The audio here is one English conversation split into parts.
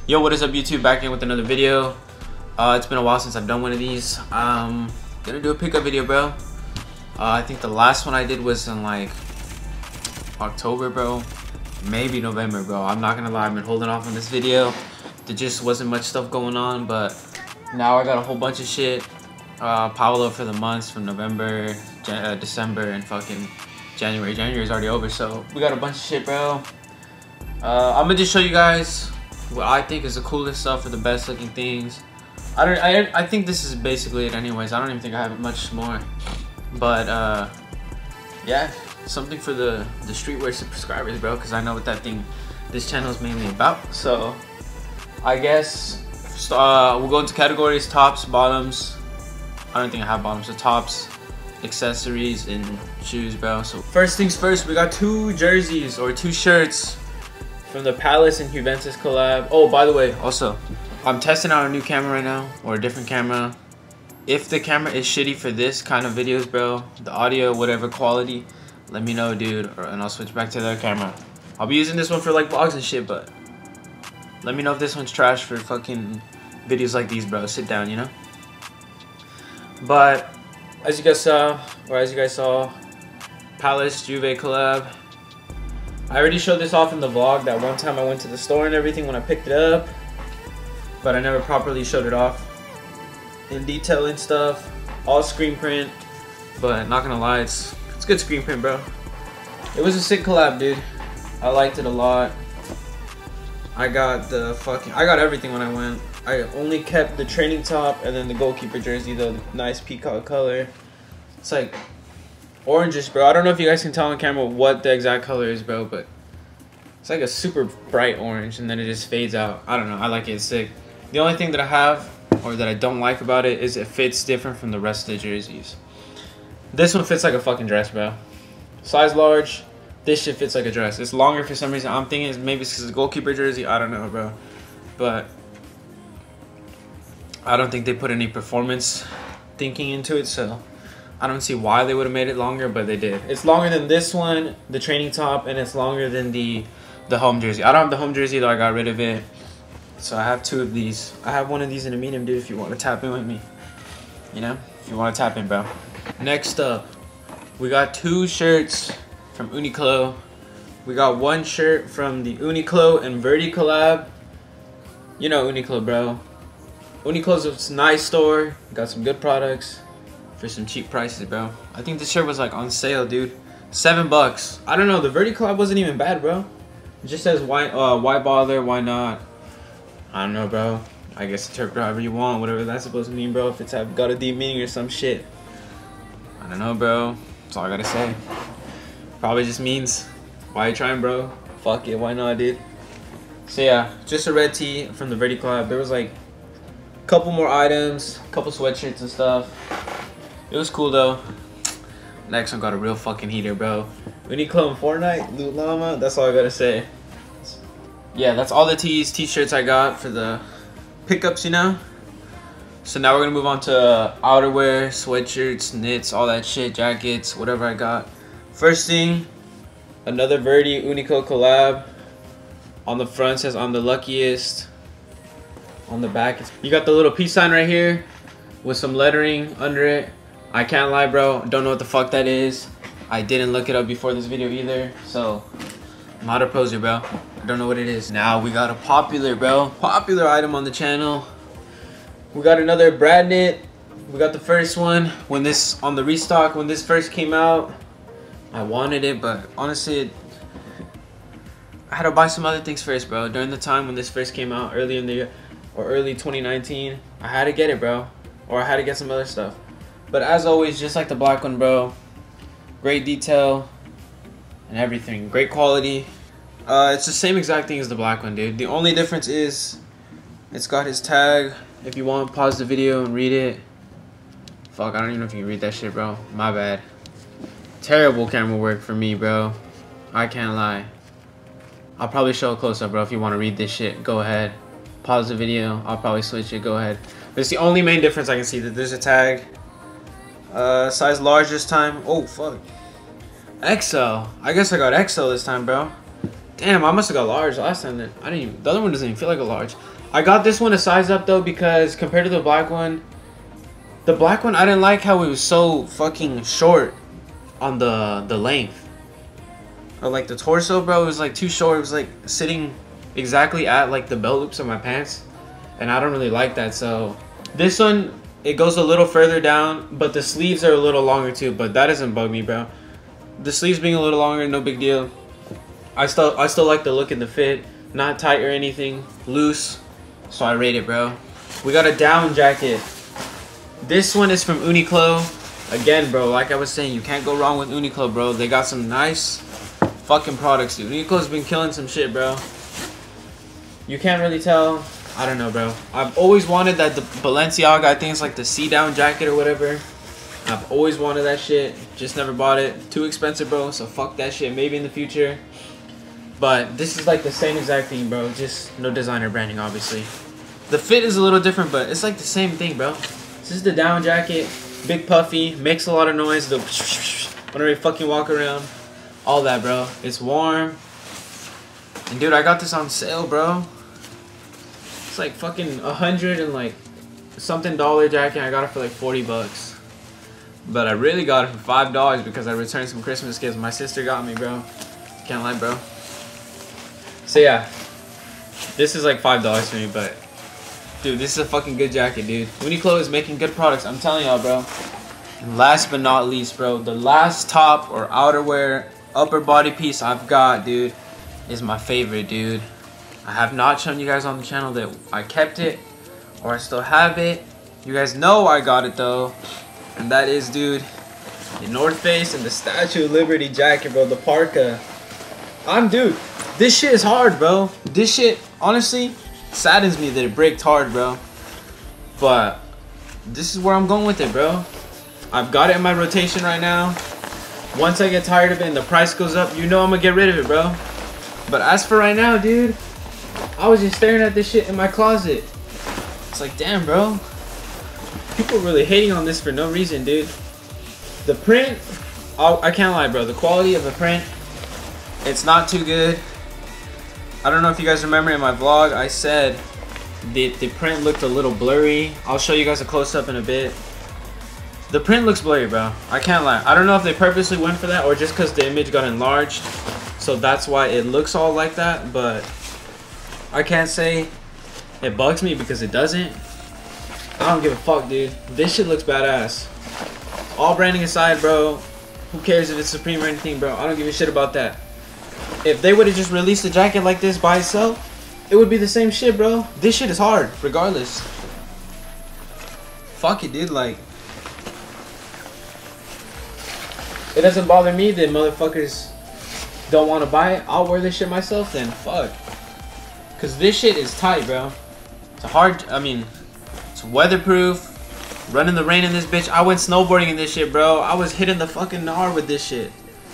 Yo, what is up YouTube? Back in with another video. It's been a while since I've done one of these. Gonna do a pickup video, bro. I think the last one I did was in like October, bro. Maybe November, bro. I'm not gonna lie, I've been holding off on this video. There just wasn't much stuff going on, but now I got a whole bunch of shit. Paolo for the months from November, December, and fucking January. January's already over, so we got a bunch of shit, bro. I'm gonna just show you guys what I think is the coolest stuff or the best looking things. I think this is basically it anyways. I don't even think I have much more, but yeah, something for the streetwear subscribers, bro, because I know what this channel is mainly about. So I guess we'll go into categories: tops, bottoms. I don't think I have bottoms, so tops, accessories, and shoes, bro. So first things first, we got two jerseys or two shirts from the Palace and Juventus collab. Oh, by the way, also, I'm testing out a new camera right now, or a different camera. If the camera is shitty for this kind of videos, bro, the audio, whatever quality, let me know, dude, and I'll switch back to the other camera. I'll be using this one for like vlogs and shit, but let me know if this one's trash for fucking videos like these, bro. Sit down, you know? But as you guys saw, Palace Juve collab. I already showed this off in the vlog that one time I went to the store and everything when I picked it up, but I never properly showed it off in detail and stuff. All screen print, but not gonna lie, it's good screen print, bro. It was a sick collab, dude. I liked it a lot. I got everything when I went. I only kept the training top and then the goalkeeper jersey, the nice peacock color. It's like orangish, bro. I don't know if you guys can tell on camera what the exact color is, bro, but it's like a super bright orange and then it just fades out. I don't know, I like it, it's sick. The only thing that I have, or that I don't like about it, is it fits different from the rest of the jerseys. This one fits like a fucking dress, bro. Size large, this shit fits like a dress. It's longer for some reason. I'm thinking maybe it's because it's a goalkeeper jersey, I don't know, bro. But I don't think they put any performance thinking into it, so I don't see why they would have made it longer, but they did. It's longer than this one, the training top, and it's longer than the home jersey. I don't have the home jersey though, I got rid of it. So I have two of these. I have one of these in a medium, dude, if you want to tap in with me. You know, if you want to tap in, bro. Next up, we got two shirts from Uniqlo. We got one shirt from the Uniqlo and Verdi collab. You know Uniqlo, bro. Uniqlo's a nice store. Got some good products for some cheap prices, bro. I think this shirt was like on sale, dude. $7. I don't know, the Verdi collab wasn't even bad, bro. It just says why bother, why not? I don't know, bro. I guess interpret however you want, whatever that's supposed to mean, bro. If it's got a deep meaning or some shit, I don't know, bro. That's all I gotta say. Probably just means why you trying, bro? Fuck it, why not, dude? So yeah, just a red tee from the Verdi collab. There was like a couple more items, a couple sweatshirts and stuff. It was cool though. Next one got a real fucking heater, bro. Uniqlo and Fortnite, Loot Llama. That's all I gotta say. Yeah, that's all the t-shirts I got for the pickups, you know. So now we're gonna move on to outerwear, sweatshirts, knits, all that shit, jackets, whatever I got. First thing, another Verdi Uniqlo collab. On the front says "I'm the luckiest." On the back, you got the little peace sign right here with some lettering under it. I can't lie, bro, don't know what the fuck that is. I didn't look it up before this video either, so I'm not a poser, bro. I don't know what it is. Now we got a popular item on the channel. We got another Brad knit. We got the first one when this on the restock when this first came out. I wanted it, but honestly I had to buy some other things first, bro. During the time when this first came out, early in the year or early 2019, I had to get it, bro, or I had to get some other stuff. But as always, just like the black one, bro, great detail and everything, great quality. It's the same exact thing as the black one, dude. The only difference is it's got his tag. If you want, pause the video and read it. Fuck, I don't even know if you can read that shit, bro. My bad. Terrible camera work for me, bro. I can't lie. I'll probably show a close-up, bro. If you want to read this shit, go ahead. Pause the video. I'll probably switch it. Go ahead. But it's the only main difference I can see, that there's a tag. Size large this time. Oh, fuck. XL. I guess I got XL this time, bro. Damn, I must have got large last time then. I didn't even, the other one doesn't even feel like a large. I got this one a size up though because compared to the black one I didn't like how it was so fucking short on the length. Or like the torso, bro, it was like too short. It was like sitting exactly at like the belt loops of my pants. And I don't really like that, so this one, it goes a little further down, but the sleeves are a little longer too, but that doesn't bug me, bro. The sleeves being a little longer, no big deal. I still like the look and the fit. Not tight or anything, loose. So I rate it, bro. We got a down jacket. This one is from Uniqlo. Again, bro, like I was saying, you can't go wrong with Uniqlo, bro. They got some nice fucking products, dude. Uniqlo's been killing some shit, bro. You can't really tell. I don't know, bro. I've always wanted that the Balenciaga, I think it's like the C-down jacket or whatever. I've always wanted that shit. Just never bought it. Too expensive, bro. So fuck that shit. Maybe in the future. But this is like the same exact thing, bro. Just no designer branding, obviously. The fit is a little different, but it's like the same thing, bro. This is the down jacket. Big puffy. Makes a lot of noise. The whenever you fucking walk around. All that, bro. It's warm. And dude, I got this on sale, bro. It's like fucking $100 and like something dollar jacket. I got it for like 40 bucks. But I really got it for $5 because I returned some Christmas gifts my sister got me, bro. Can't lie, bro. So yeah, this is like $5 for me, but dude, this is a fucking good jacket, dude. Uniqlo is making good products. I'm telling y'all, bro. And last but not least, bro, the last top or outerwear upper body piece I've got, dude, is my favorite, dude. I have not shown you guys on the channel that I kept it or I still have it. You guys know I got it though. And that is, dude, the North Face and the Statue of Liberty jacket, bro. The parka. Dude, this shit is hard, bro. This shit, honestly, saddens me that it braked hard, bro. But this is where I'm going with it, bro. I've got it in my rotation right now. Once I get tired of it and the price goes up, you know I'm gonna get rid of it, bro. But as for right now, dude, I was just staring at this shit in my closet. It's like, damn, bro. People really hating on this for no reason, dude. The print, I can't lie, bro. The quality of the print, it's not too good. I don't know if you guys remember in my vlog, I said the print looked a little blurry. I'll show you guys a close-up in a bit. The print looks blurry, bro. I can't lie. I don't know if they purposely went for that or just because the image got enlarged. So that's why it looks all like that, but I can't say it bugs me because it doesn't. I don't give a fuck, dude. This shit looks badass. All branding aside, bro, who cares if it's Supreme or anything, bro? I don't give a shit about that. If they would have just released a jacket like this by itself, it would be the same shit, bro. This shit is hard, regardless. Fuck it, dude. Like, it doesn't bother me that motherfuckers don't want to buy it. I'll wear this shit myself then. Fuck. Because this shit is tight, bro. It's a hard, I mean, it's weatherproof. Running the rain in this bitch. I went snowboarding in this shit, bro. I was hitting the fucking gnar with this shit.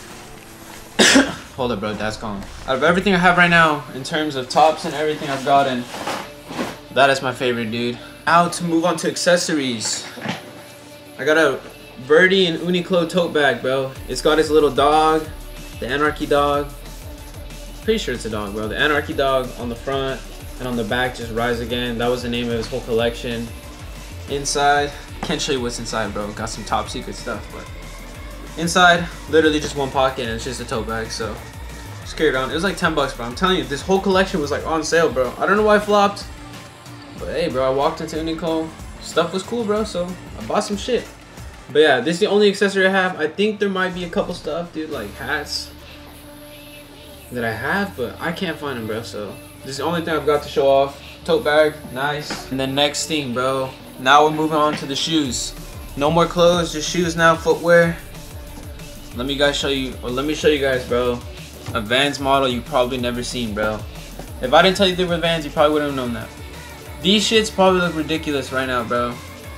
Hold up, bro. That's gone. Out of everything I have right now, in terms of tops and everything I've gotten, that is my favorite, dude. Now to move on to accessories. I got a Verdi and Uniqlo tote bag, bro. It's got its little dog, the Anarchy dog. Pretty sure it's a dog, bro. The Anarchy dog on the front and on the back, just Rise Again. That was the name of his whole collection. Inside, can't show you what's inside, bro. Got some top secret stuff, but inside, literally just one pocket and it's just a tote bag, so just carry it on. It was like 10 bucks, bro. I'm telling you, this whole collection was like on sale, bro. I don't know why I flopped, but hey, bro, I walked into Uniqlo. Stuff was cool, bro, so I bought some shit. But yeah, this is the only accessory I have. I think there might be a couple stuff, dude, like hats that I have, but I can't find them, bro, so this is the only thing I've got to show off. Tote bag, nice. And then next thing, bro, now we're moving on to the shoes. No more clothes, just shoes now, footwear. Let me show you guys, bro, a Vans model you probably never seen, bro. If I didn't tell you they were Vans, you probably wouldn't have known that. These shits probably look ridiculous right now, bro.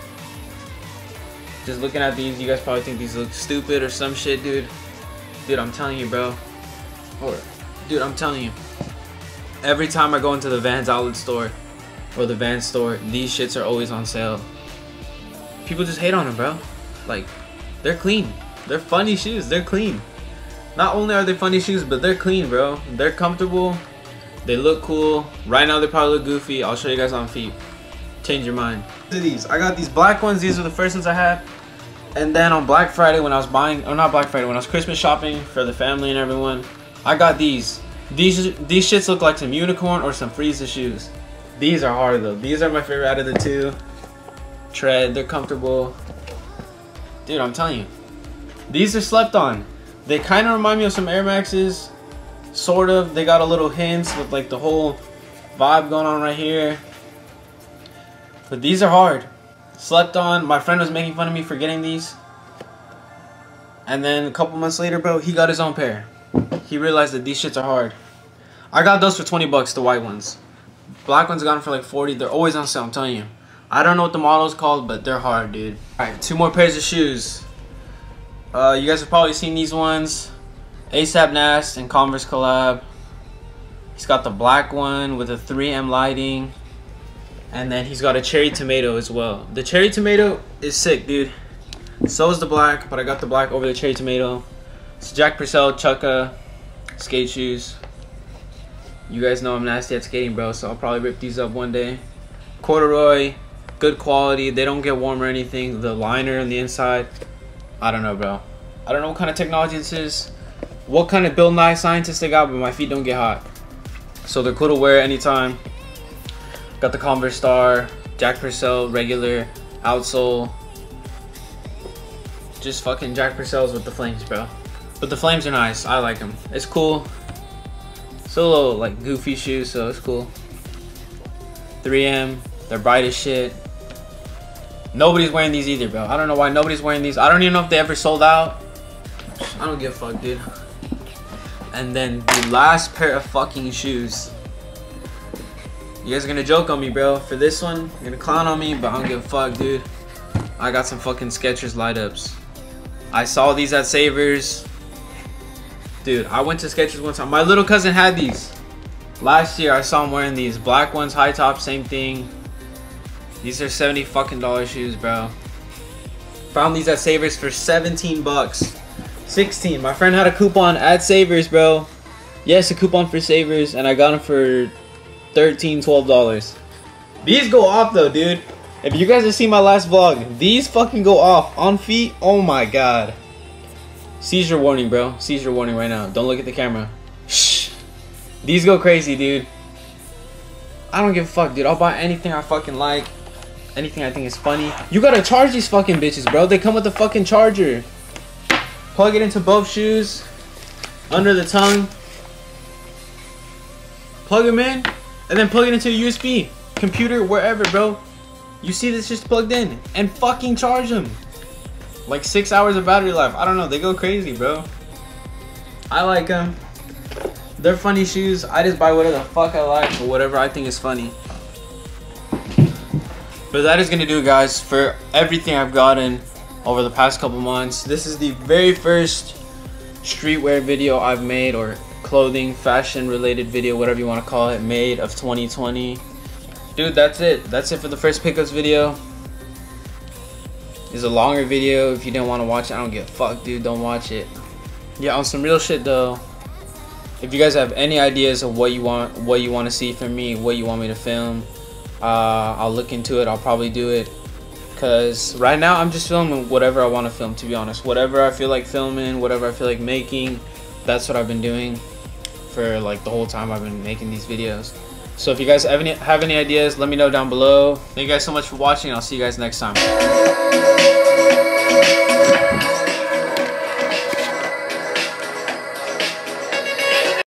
Just looking at these, you guys probably think these look stupid or some shit, dude. Dude, I'm telling you, bro. Dude, I'm telling you. Every time I go into the Vans outlet store or the Vans store, these shits are always on sale. People just hate on them, bro. Like, they're clean. They're funny shoes. They're clean. Not only are they funny shoes, but they're clean, bro. They're comfortable. They look cool. Right now they probably look goofy. I'll show you guys on feet. Change your mind. These. I got these black ones. These are the first ones I had. And then on Black Friday when I was buying, or not Black Friday, when I was Christmas shopping for the family and everyone, I got these. These shits look like some Unicorn or some Frieza shoes. These are hard though. These are my favorite out of the two. Tread, they're comfortable. Dude, I'm telling you. These are slept on. They kind of remind me of some Air Maxes. Sort of. They got a little hints with like the whole vibe going on right here. But these are hard. Slept on. My friend was making fun of me for getting these. And then a couple months later, bro, he got his own pair. He realized that these shits are hard. I got those for 20 bucks, the white ones. Black ones got them for like 40. They're always on sale, I'm telling you. I don't know what the model is called, but they're hard, dude. Alright, 2 more pairs of shoes. You guys have probably seen these ones. ASAP Nast and Converse collab. He's got the black one with a 3M lighting. And then he's got a cherry tomato as well. The cherry tomato is sick, dude. So is the black, but I got the black over the cherry tomato. It's Jack Purcell Chukka skate shoes. You guys know I'm nasty at skating, bro, so I'll probably rip these up one day. Corduroy, good quality. They don't get warm or anything. The liner on the inside, I don't know, bro. I don't know what kind of technology this is, what kind of Bill Nye scientist they got, but my feet don't get hot. So they're cool to wear anytime. Got the Converse Star, Jack Purcell, regular, outsole. Just fucking Jack Purcells with the flames, bro. But the flames are nice. I like them. It's cool. It's a little like goofy shoes, so it's cool. 3M. They're bright as shit. Nobody's wearing these either, bro. I don't know why nobody's wearing these. I don't even know if they ever sold out. I don't give a fuck, dude. And then the last pair of fucking shoes. You guys are gonna joke on me, bro. For this one, you're gonna clown on me, but I don't give a fuck, dude. I got some fucking Skechers light ups. I saw these at Savers. Dude, I went to Skechers one time. My little cousin had these. Last year, I saw him wearing these. Black ones, high top, same thing. These are $70 fucking shoes, bro. Found these at Savers for 17 bucks. 16. My friend had a coupon at Savers, bro. Yes, a coupon for Savers, and I got them for $13, $12. These go off though, dude. If you guys have seen my last vlog, these fucking go off on feet. Oh my god. Seizure warning, bro. Seizure warning right now. Don't look at the camera. Shh. These go crazy, dude. I don't give a fuck, dude. I'll buy anything I fucking like. Anything I think is funny. You gotta charge these fucking bitches, bro. They come with a fucking charger. Plug it into both shoes. Under the tongue. Plug them in. And then plug it into a USB. Computer, wherever, bro. You see this just plugged in. And fucking charge them. Like 6 hours of battery life. I don't know. They go crazy, bro. I like them. They're funny shoes. I just buy whatever the fuck I like or whatever I think is funny. But that is going to do it, guys, for everything I've gotten over the past couple months. This is the very first streetwear video I've made, or clothing, fashion related video, whatever you want to call it, made of 2020. Dude, that's it. That's it for the first pickups video. It's a longer video. If you didn't want to watch it, I don't give a fuck, dude. Don't watch it. Yeah, on some real shit though, if you guys have any ideas of what you want to see from me, what you want me to film, I'll look into it. I'll probably do it, because right now I'm just filming whatever I want to film, to be honest. Whatever I feel like filming, whatever I feel like making, that's what I've been doing for like the whole time I've been making these videos. So if you guys have any ideas, let me know down below. Thank you guys so much for watching. I'll see you guys next time.